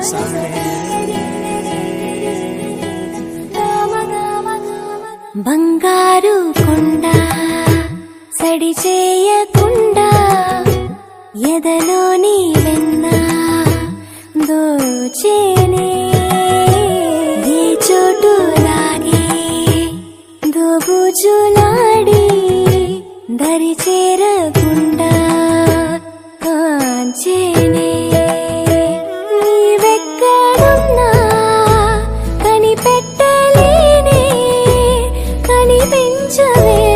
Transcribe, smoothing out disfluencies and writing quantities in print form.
బంగారు కొండ సడి చేయకుండా ఎదలోని వెన్న దోచేనే ఈ చోటు లాగే దోబుజులాడి దరి చేరకుండా కాంచేనే నీవెక్కడున్నా కనిపెట్టలేనే కనిపించవే